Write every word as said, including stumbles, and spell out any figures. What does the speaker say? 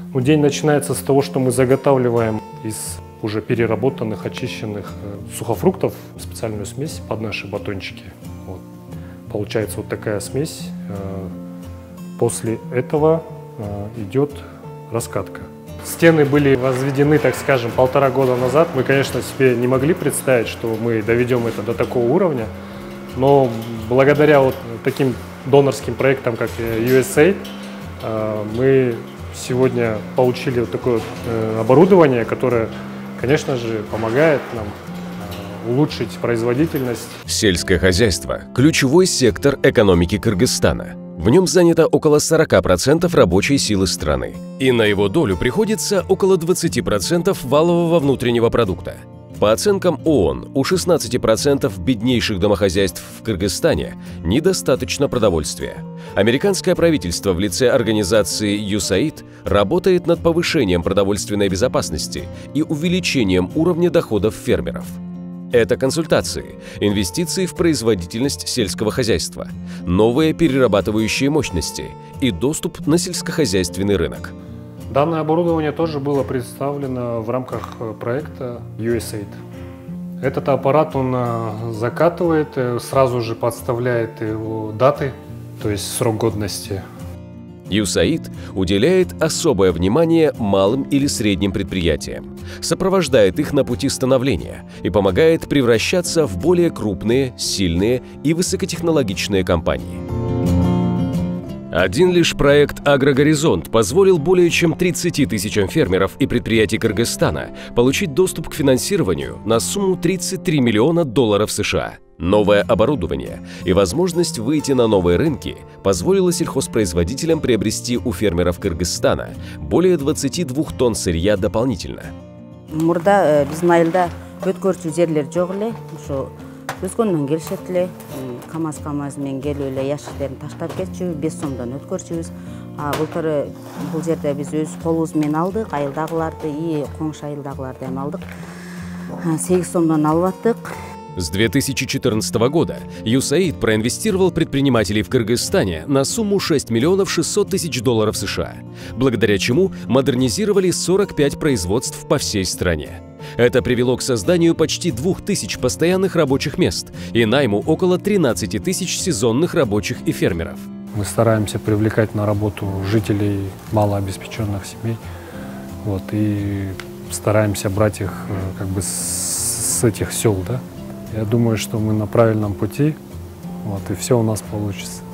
Ну, день начинается с того, что мы заготавливаем из уже переработанных, очищенных сухофруктов специальную смесь под наши батончики. Вот. Получается вот такая смесь. После этого идет раскатка. Стены были возведены, так скажем, полтора года назад. Мы, конечно, себе не могли представить, что мы доведем это до такого уровня. Но благодаря вот таким донорским проектам, как ю эс эй, мы сегодня получили вот такое оборудование, которое, конечно же, помогает нам улучшить производительность. Сельское хозяйство – ключевой сектор экономики Кыргызстана. В нем занято около сорока процентов рабочей силы страны. И на его долю приходится около двадцати процентов валового внутреннего продукта. По оценкам ООН, у шестнадцати процентов беднейших домохозяйств в Кыргызстане недостаточно продовольствия. Американское правительство в лице организации ю эс эй ай ди работает над повышением продовольственной безопасности и увеличением уровня доходов фермеров. Это консультации, инвестиции в производительность сельского хозяйства, новые перерабатывающие мощности и доступ на сельскохозяйственный рынок. Данное оборудование тоже было представлено в рамках проекта ю эс эй ай ди. Этот аппарат он закатывает, сразу же подставляет его даты, то есть срок годности. ю эс эй ай ди уделяет особое внимание малым или средним предприятиям, сопровождает их на пути становления и помогает превращаться в более крупные, сильные и высокотехнологичные компании. Один лишь проект «Агрогоризонт» позволил более чем тридцати тысячам фермеров и предприятий Кыргызстана получить доступ к финансированию на сумму тридцать три миллиона долларов США. Новое оборудование и возможность выйти на новые рынки позволило сельхозпроизводителям приобрести у фермеров Кыргызстана более двадцати двух тонн сырья дополнительно. Мурда биздин айылда өткөрчү жерлер жок эле, ошо өзгөндөн келишет эле, камаз камаз менен келип эле ящиктерин таштап кетчү, беш сомдон өткөрчүбүз. А былтыр бул жерде биз өз колубуз менен алдык, айылдагыларды и коңшу айылдагыларды эми алдык. сегиз сомдон алып аттык. С две тысячи четырнадцатого года ю эс эй ай ди проинвестировал предпринимателей в Кыргызстане на сумму шесть миллионов шестьсот тысяч долларов США, благодаря чему модернизировали сорок пять производств по всей стране. Это привело к созданию почти двух тысяч постоянных рабочих мест и найму около тринадцати тысяч сезонных рабочих и фермеров. Мы стараемся привлекать на работу жителей малообеспеченных семей, вот, и стараемся брать их как бы с этих сел, да. Я думаю, что мы на правильном пути, вот, и все у нас получится.